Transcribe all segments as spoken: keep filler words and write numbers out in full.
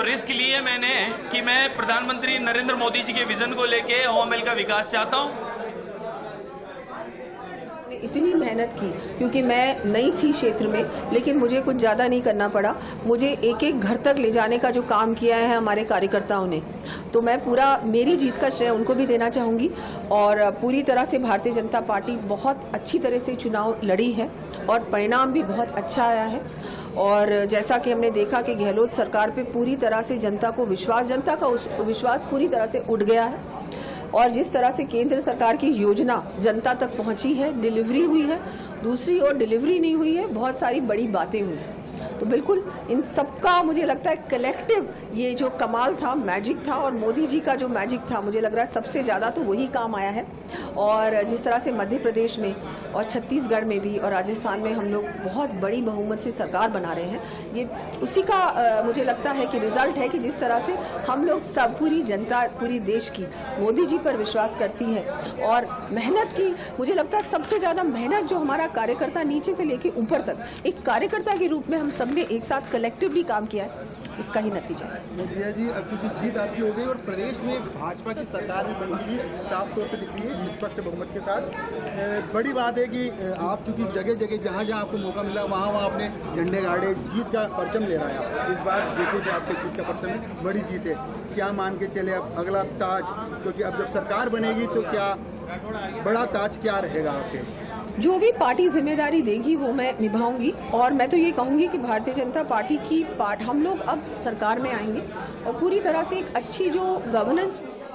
Risk लिए मैंने कि मैं प्रधानमंत्री नरेंद्र मोदी जी के विजन को लेके हवा महल का विकास चाहता हूँ। इतनी मेहनत की क्योंकि मैं नई थी क्षेत्र में, लेकिन मुझे कुछ ज़्यादा नहीं करना पड़ा। मुझे एक एक घर तक ले जाने का जो काम किया है हमारे कार्यकर्ताओं ने, तो मैं पूरा मेरी जीत का श्रेय उनको भी देना चाहूँगी। और पूरी तरह से भारतीय जनता पार्टी बहुत अच्छी तरह से चुनाव लड़ी है और परिणाम भी बहुत अच्छा आया है। और जैसा कि हमने देखा कि गहलोत सरकार पे पूरी तरह से जनता को विश्वास जनता का विश्वास पूरी तरह से उठ गया है। और जिस तरह से केंद्र सरकार की योजना जनता तक पहुंची है, डिलीवरी हुई है, दूसरी ओर डिलीवरी नहीं हुई है, बहुत सारी बड़ी बातें हुई हैं। तो बिल्कुल इन सबका मुझे लगता है कलेक्टिव ये जो कमाल था, मैजिक था, और मोदी जी का जो मैजिक था, मुझे लग रहा है सबसे ज़्यादा तो वही काम आया है। और जिस तरह से मध्य प्रदेश में और छत्तीसगढ़ में भी और राजस्थान में हम लोग बहुत बड़ी बहुमत से सरकार बना रहे हैं, ये उसी का आ, मुझे लगता है कि रिजल्ट है कि जिस तरह से हम लोग सब पूरी जनता पूरी देश की मोदी जी पर विश्वास करती है और मेहनत की। मुझे लगता है सबसे ज़्यादा मेहनत जो हमारा कार्यकर्ता नीचे से लेके ऊपर तक एक कार्यकर्ता के रूप में हम सबने एक साथ कलेक्टिवली काम किया है, इसका ही नतीजा है। मोदिया जी, अब क्योंकि जीत आपकी हो गई और प्रदेश में भाजपा की सरकार में बनी चीज साफ तौर पे दिख रही है स्पष्ट बहुमत के साथ। बड़ी बात है कि आप क्योंकि जगह जगह जहां जहां आपको मौका मिला वहां वहां आपने झंडे गाड़े, जीत का परचम ले रहा है। इस बार जयपुर से आपके जीत का परचम है, बड़ी जीत है। क्या मान के चले अब अगला ताज, क्योंकि अब जब सरकार बनेगी तो क्या बड़ा ताज क्या रहेगा आपके? जो भी पार्टी जिम्मेदारी देगी वो मैं निभाऊंगी। और मैं तो ये कहूंगी कि भारतीय जनता पार्टी की पार्ट हम लोग अब सरकार में आएंगे और पूरी तरह से एक अच्छी जो गवर्नेंस।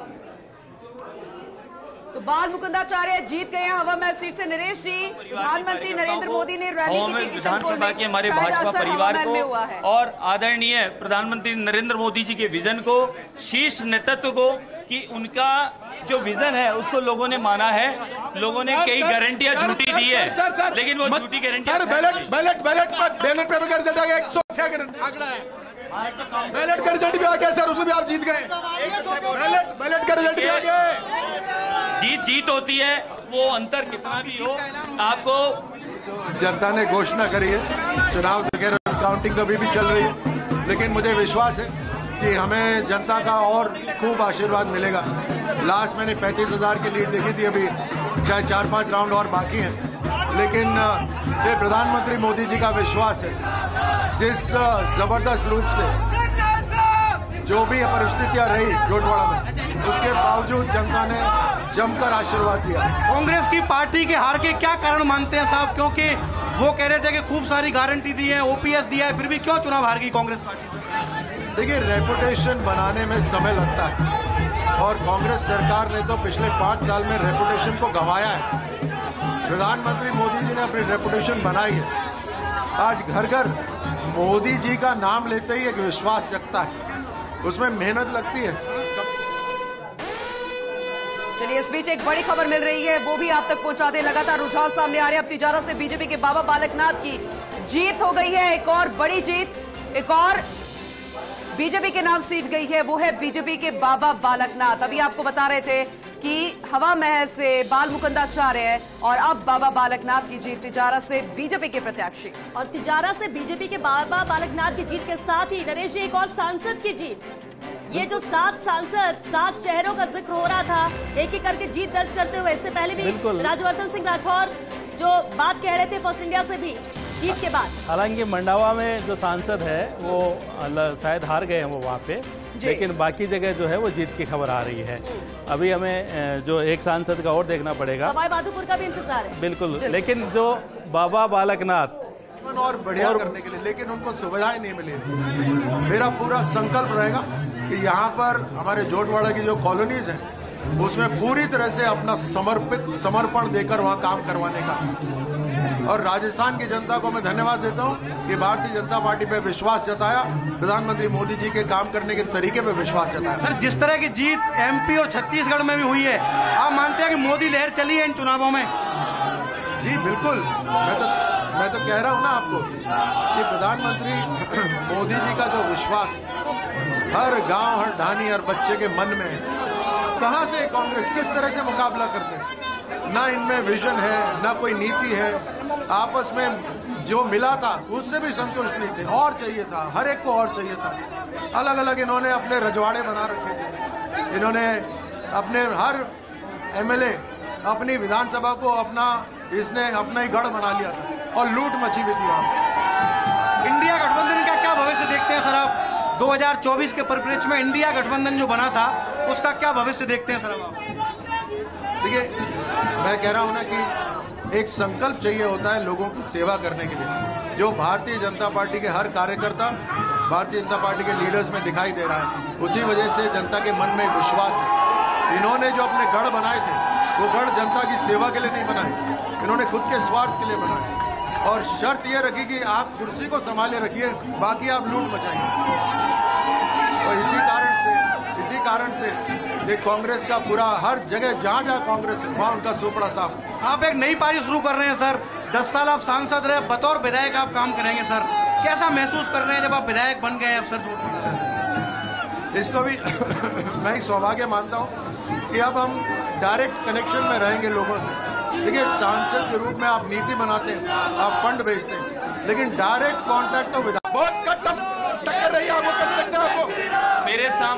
तो बाल मुकुंदाचार्य जीत गए हैं हवा महल सीट से। नरेश जी, प्रधानमंत्री नरेंद्र मोदी ने रैली की थी विधानसभा के हमारे भाजपा परिवार को और आदरणीय प्रधानमंत्री नरेंद्र मोदी जी के विजन को, शीर्ष नेतृत्व को, कि उनका जो विजन है उसको लोगों ने माना है। लोगों ने कई गारंटियां झूठी दी है, लेकिन वो झूठी गारंटियां ballot ballot ballot ballot paper का रिजल्ट आ गया, एक सौ छह आंकड़ा है। बैलेट का रिजल्ट भी आ गया सर, उसमें भी आप जीत गए। बैलेट बैलेट का रिजल्ट भी आ गया। जीत जीत होती है, वो अंतर कितना भी हो। आपको जनता ने घोषणा करी है, चुनाव काउंटिंग अभी भी चल रही है, लेकिन मुझे विश्वास है कि हमें जनता का और खूब आशीर्वाद मिलेगा। लास्ट मैंने पैंतीस हजार की लीड देखी थी, अभी शायद चार पांच राउंड और बाकी हैं, लेकिन ये प्रधानमंत्री मोदी जी का विश्वास है। जिस जबरदस्त रूप से जो भी परिस्थितियां रही जोटवाड़ा में, उसके बावजूद जनता ने जमकर आशीर्वाद दिया। कांग्रेस की पार्टी के हार के क्या कारण मानते हैं साहब? क्योंकि वो कह रहे थे कि खूब सारी गारंटी दी है, ओपीएस दिया है, फिर भी क्यों चुनाव हार गई कांग्रेस पार्टी? देखिए, रेपुटेशन बनाने में समय लगता है और कांग्रेस सरकार ने तो पिछले पांच साल में रेपुटेशन को गंवाया है। प्रधानमंत्री मोदी जी ने अपनी रेपुटेशन बनाई है। आज घर घर मोदी जी का नाम लेते ही एक विश्वास जगता है, उसमें मेहनत लगती है। चलिए, इस बीच एक बड़ी खबर मिल रही है, वो भी आप तक पहुंचा दें। लगातार रुझान सामने आ रहे हैं। अब तिजारा से बीजेपी के बाबा बालकनाथ की जीत हो गई है, एक और बड़ी जीत, एक और बीजेपी के नाम सीट गई है, वो है बीजेपी के बाबा बालकनाथ। अभी आपको बता रहे थे कि हवा महल से बाल मुकुंदाचार्य और अब बाबा बालकनाथ की जीत, तिजारा से बीजेपी के प्रत्याशी। और तिजारा से बीजेपी के बाबा बालकनाथ की जीत के साथ ही नरेश जी, एक और सांसद की जीत। ये जो सात सांसद, सात चेहरों का जिक्र हो रहा था, एक एक करके जीत दर्ज करते हुए, इससे पहले भी राज्यवर्धन सिंह राठौर जो बात कह रहे थे फॉर्स इंडिया से भी जीत के बाद। हालांकि मंडावा में जो सांसद है वो शायद हार गए हैं वो वहाँ पे, लेकिन बाकी जगह जो है वो जीत की खबर आ रही है। अभी हमें जो एक सांसद का और देखना पड़ेगा, सवाई माधोपुर का भी इंतजार है। बिल्कुल, लेकिन जो बाबा बालकनाथ और बढ़िया और करने के लिए, लेकिन उनको सुविधाएं नहीं मिली। मेरा पूरा संकल्प रहेगा कि यहाँ पर हमारे जोटवाड़ा की जो कॉलोनीज हैं उसमें पूरी तरह से अपना समर्पित समर्पण देकर वहाँ काम करवाने का। और राजस्थान की जनता को मैं धन्यवाद देता हूँ कि भारतीय जनता पार्टी पे विश्वास जताया, प्रधानमंत्री मोदी जी के काम करने के तरीके पे विश्वास जताया। सर, जिस तरह की जीत एमपी और छत्तीसगढ़ में भी हुई है, आप मानते हैं कि मोदी लहर चली है इन चुनावों में? जी बिल्कुल, मैं तो मैं तो कह रहा हूँ ना आपको कि प्रधानमंत्री मोदी जी का जो विश्वास हर गांव, हर ढानी, हर बच्चे के मन में, कहां से कांग्रेस किस तरह से मुकाबला करते हैं? ना इनमें विजन है, ना कोई नीति है, आपस में जो मिला था उससे भी संतुष्ट नहीं थे, और चाहिए था, हर एक को और चाहिए था। अलग अलग इन्होंने अपने रजवाड़े बना रखे थे, इन्होंने अपने हर एमएलए अपनी विधानसभा को अपना इसने अपना ही गढ़ बना लिया था और लूट मची हुई थी वहां। इंडिया गठबंधन का क्या भविष्य देखते हैं सर आप? दो हज़ार चौबीस के परिप्रेक्ष्य में इंडिया गठबंधन जो बना था उसका क्या भविष्य देखते हैं सर आप? देखिए, मैं कह रहा हूं ना कि एक संकल्प चाहिए होता है लोगों की सेवा करने के लिए, जो भारतीय जनता पार्टी के हर कार्यकर्ता भारतीय जनता पार्टी के लीडर्स में दिखाई दे रहा है। उसी वजह से जनता के मन में विश्वास है। इन्होंने जो अपने गढ़ बनाए थे वो गढ़ जनता की सेवा के लिए नहीं बनाए, इन्होंने खुद के स्वार्थ के लिए बनाए। और शर्त यह रखी कि आप कुर्सी को संभाले रखिए, बाकी आप लूट मचाइए। तो इसी कारण से इसी कारण से ये कांग्रेस का पूरा हर जगह जहां जहां कांग्रेस है वहां उनका सुपड़ा साफ। आप एक नई पारी शुरू कर रहे हैं सर, दस साल आप सांसद रहे, बतौर विधायक आप काम करेंगे सर, कैसा महसूस कर रहे हैं जब आप विधायक बन गए अब सर? इसको भी मैं एक सौभाग्य मानता हूं कि अब हम डायरेक्ट कनेक्शन में रहेंगे लोगों से। देखिए, सांसद के रूप में आप नीति बनाते हैं, आप फंड भेजते हैं, लेकिन डायरेक्ट कॉन्टैक्ट तो विधायक बहुत टफ टक्कर रही है आपको, कैसे लगता है आपको? मेरे सामने